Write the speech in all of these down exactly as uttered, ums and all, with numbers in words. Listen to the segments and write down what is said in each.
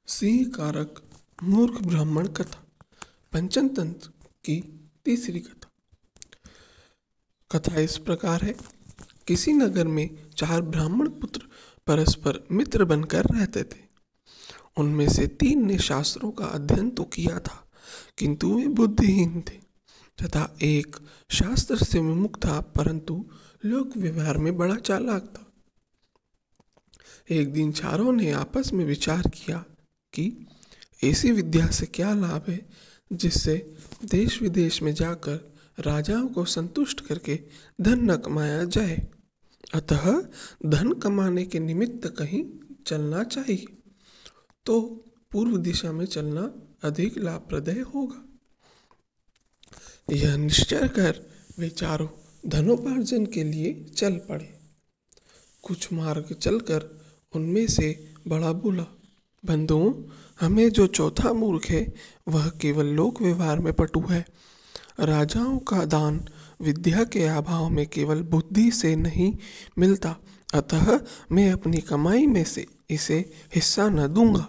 सिंह कारक मूर्ख ब्राह्मण कथा। पंचन तंत्र की तीसरी कथा। कथा इस प्रकार है। किसी नगर में चार ब्राह्मण पुत्र परस्पर मित्र बनकर रहते थे। उनमें से तीन ने शास्त्रों का अध्ययन तो किया था, किंतु वे बुद्धिहीन थे, तथा एक शास्त्र से विमुख था, परंतु लोक व्यवहार में बड़ा चालाक था। एक दिन चारों ने आपस में विचार किया कि ऐसी विद्या से क्या लाभ है जिससे देश विदेश में जाकर राजाओं को संतुष्ट करके धन न कमाया जाए। अतः धन कमाने के निमित्त कहीं चलना चाहिए, तो पूर्व दिशा में चलना अधिक लाभप्रद होगा। यह निश्चय कर वे चारों धनोपार्जन के लिए चल पड़े। कुछ मार्ग चलकर उनमें से बड़ा बोला, बंधुओं, हमें जो चौथा मूर्ख है वह केवल लोक व्यवहार में पटु है। राजाओं का दान विद्या के अभाव में केवल बुद्धि से नहीं मिलता, अतः मैं अपनी कमाई में से इसे हिस्सा न दूंगा।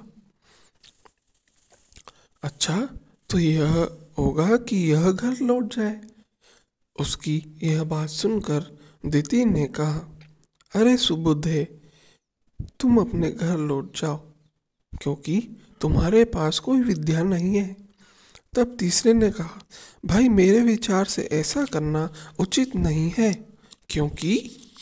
अच्छा, तो यह होगा कि यह घर लौट जाए। उसकी यह बात सुनकर दिति ने कहा, अरे सुबुद्धे, तुम अपने घर लौट जाओ, क्योंकि तुम्हारे पास कोई विद्या नहीं है। तब तीसरे ने कहा, भाई मेरे विचार से ऐसा करना उचित नहीं है, क्योंकि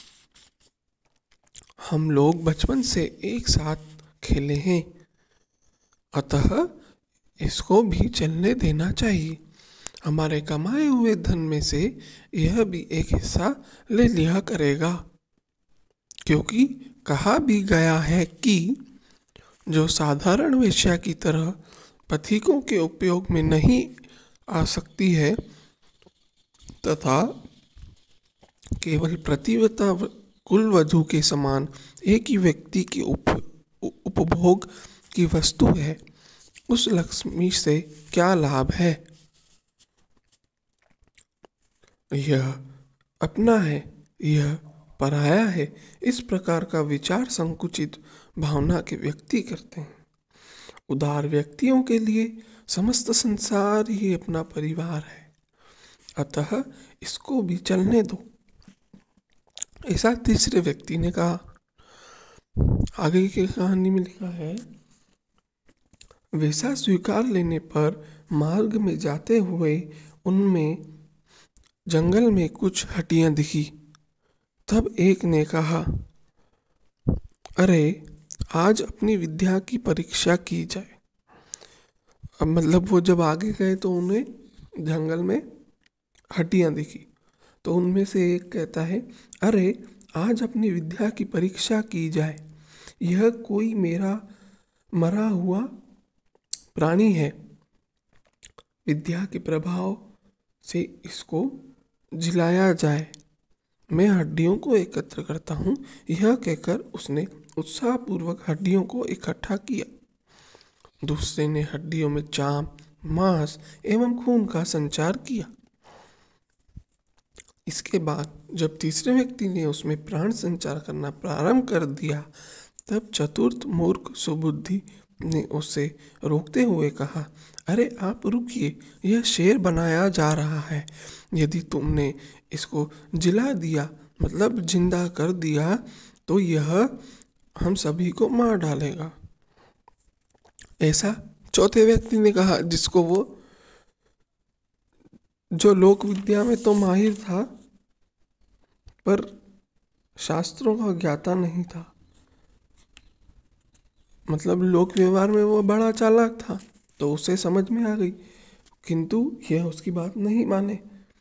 हम लोग बचपन से एक साथ खेले हैं, अतः इसको भी चलने देना चाहिए। हमारे कमाए हुए धन में से यह भी एक हिस्सा ले लिया करेगा, क्योंकि कहा भी गया है कि जो साधारण वेश्या की तरह पथिकों के उपयोग में नहीं आ सकती है तथा केवल प्रतिव्रता कुलवधू के समान एक ही व्यक्ति के उप, उपभोग की वस्तु है, उस लक्ष्मी से क्या लाभ है। यह अपना है, यह पराया है, इस प्रकार का विचार संकुचित भावना के व्यक्ति करते हैं। उदार व्यक्तियों के लिए समस्त संसार ही अपना परिवार है, अतः इसको भी चलने दो। ऐसा तीसरे व्यक्ति ने कहा। आगे की कहानी में लिखा है, वैसा स्वीकार लेने पर मार्ग में जाते हुए उनमें जंगल में कुछ हड्डियां दिखी। तब एक ने कहा, अरे आज अपनी विद्या की परीक्षा की जाए। अब मतलब वो जब आगे गए तो उन्हें जंगल में हड्डियां दिखी, तो उनमें से एक कहता है, अरे आज अपनी विद्या की परीक्षा की जाए। यह कोई मेरा मरा हुआ प्राणी है, विद्या के प्रभाव से इसको जिलाया जाए। मैं हड्डियों को एकत्र करता हूँ। यह कहकर उसने उत्साहपूर्वक हड्डियों को इकट्ठा किया। दूसरे ने हड्डियों में चाम, मांस एवं खून का संचार किया। इसके बाद जब तीसरे व्यक्ति ने उसमें प्राण संचार करना प्रारंभ कर दिया, तब चतुर्थ मूर्ख सुबुद्धि ने उसे रोकते हुए कहा, अरे आप रुकिए, यह शेर बनाया जा रहा है। यदि तुमने इसको जिला दिया, मतलब जिंदा कर दिया, तो यह हम सभी को मार डालेगा। ऐसा चौथे व्यक्ति ने कहा, जिसको वो जो लोक विद्या में तो माहिर था, पर शास्त्रों का ज्ञाता नहीं था, मतलब लोक व्यवहार में वो बड़ा चालाक था, तो उसे समझ में आ गई, किंतु यह उसकी बात नहीं माने।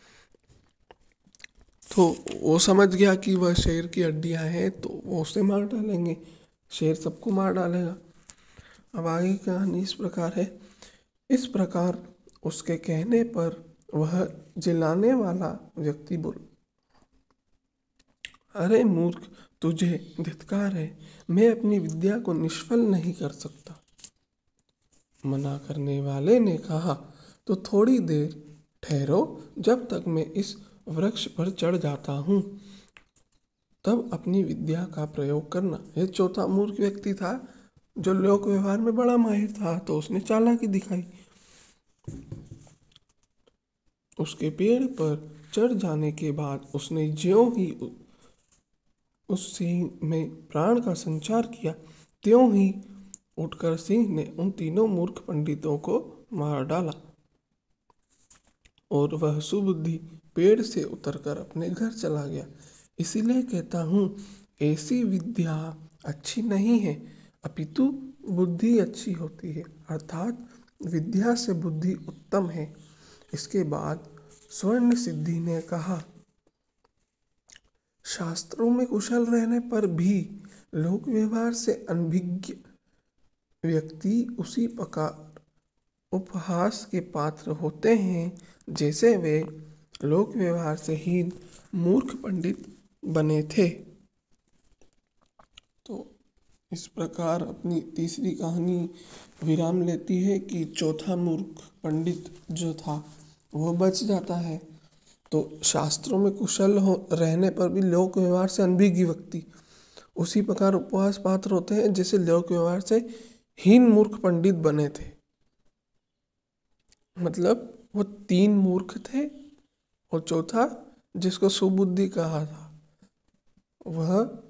तो वो समझ गया कि वह शेर की हड्डियां हैं, तो वो उसे मार डालेंगे, शेर सबको मार डालेगा। अब आगे की कहानी इस प्रकार है। इस प्रकार उसके कहने पर वह जिलाने वाला व्यक्ति बोला, अरे मूर्ख, तुझे धिक्कार है, मैं अपनी विद्या को निष्फल नहीं कर सकता। मना करने वाले ने कहा, तो थोड़ी देर ठहरो, जब तक मैं इस वृक्ष पर चढ़ जाता हूँ, तब अपनी विद्या का प्रयोग करना। यह चौथा मूर्ख व्यक्ति था, जो लोक व्यवहार में बड़ा माहिर था तो उसने चालाकी दिखाई। उसके पेड़ पर चढ़ जाने के बाद उसने ज्यों ही उ- उस सिंह में प्राण का संचार किया, त्यों ही उठकर सिंह ने उन तीनों मूर्ख पंडितों को मार डाला और वह सुबुद्धि पेड़ से उतरकर अपने घर चला गया। इसीलिए कहता हूँ, ऐसी विद्या अच्छी नहीं है, अपितु बुद्धि अच्छी होती है, अर्थात विद्या से बुद्धि उत्तम है। इसके बाद स्वर्ण सिद्धि ने कहा, शास्त्रों में कुशल रहने पर भी लोक व्यवहार से अनभिज्ञ व्यक्ति उसी प्रकार उपहास के पात्र होते हैं जैसे वे लोक व्यवहार से हीन मूर्ख पंडित बने थे। तो इस प्रकार अपनी तीसरी कहानी विराम लेती है कि चौथा मूर्ख पंडित जो था वो बच जाता है। तो शास्त्रों में कुशल हो रहने पर भी लोक व्यवहार से अनभिज्ञ व्यक्ति उसी प्रकार उपहास पात्र होते हैं जैसे लोक व्यवहार से हीन मूर्ख पंडित बने थे। मतलब वो तीन मूर्ख थे और चौथा जिसको सुबुद्धि कहा था वह